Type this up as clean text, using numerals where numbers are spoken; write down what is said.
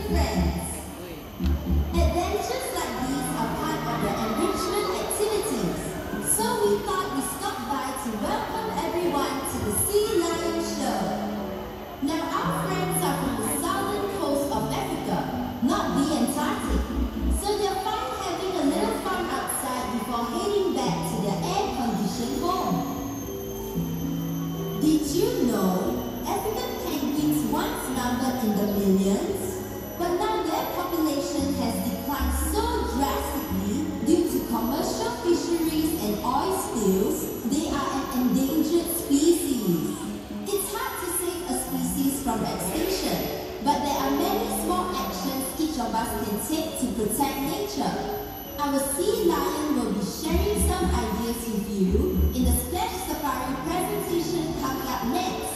friends. Adventures like these are part of the enrichment activities, so we thought we'd stop by to welcome everyone to the Sea Lion Show. Now our friends are from the southern coast of Africa, not the Antarctic, so they're fine having a little fun outside before heading back to their air-conditioned home. Did you know African penguins once numbered in the millions, but now their population has declined so drastically due to commercial fisheries and oil spills, they are an endangered species. It's hard to save a species from extinction, but there are many small actions each of us can take to protect nature. Our sea lion will be sharing some ideas with you in the Splash Safari presentation coming up next.